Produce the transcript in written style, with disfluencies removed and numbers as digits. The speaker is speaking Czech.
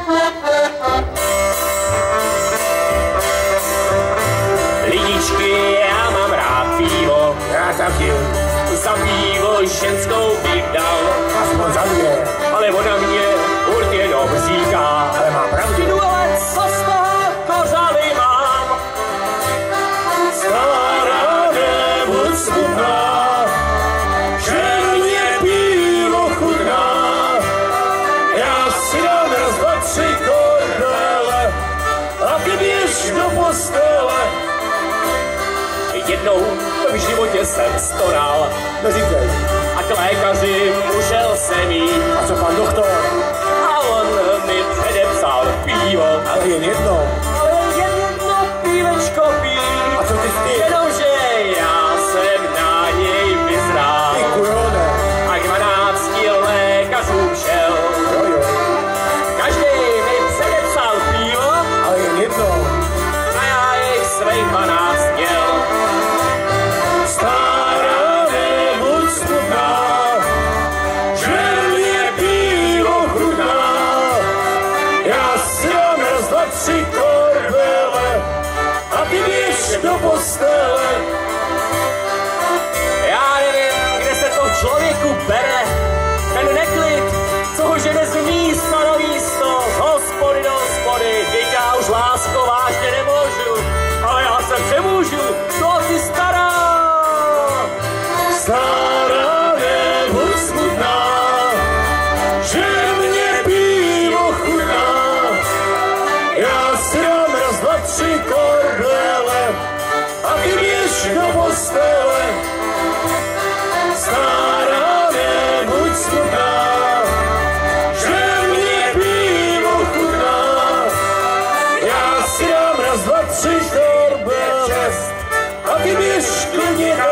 Lidičky, já mám rád pivo. Já taky. Za pivo ženskou bych dal. Aspoň za mě. Ale ona mě furt jenom říká. Ale má pravdu. No ale co z toho kořaly mám? Stará nebuď smutná, že mě pivo chutná. Já si dám raz, dva, tři korbele a ty běž do postele. Jednou v životě jsem stonal. Neříkej. A k lékaři mužel jsem jít. A co pan doktor? A on mi předepsal pivo. Ale jen jedno. Ale jen jedno pívečko pít. A co ty s tím? Jenomže já jsem na něj vyzrál. Ty kurone. A k 12 lékařům šel. Jo. Každý mi předepsal pivo. Ale jen jedno. A já jich svých 12 měl. Stará nebuď smutná, že mě pivo chutná. Já si dám raz, dva, tři korbele a ty běž do postele. Já nevím, kde se to člověku bere. Ten neklid, co ho žene z místa na místo, z hospody do hospody. Vždyť já už, lásko, vážně nemůžu, ale já se přemůžu, to ty stará. Stará nebuď smutná, že mě pivo chutná. Já si dám raz, dva, tři korbele a ty běž do postele. Stará nebuď smutná, že mě pivo chutná. Já si dám raz, dva, tři korbele a ty běž klidně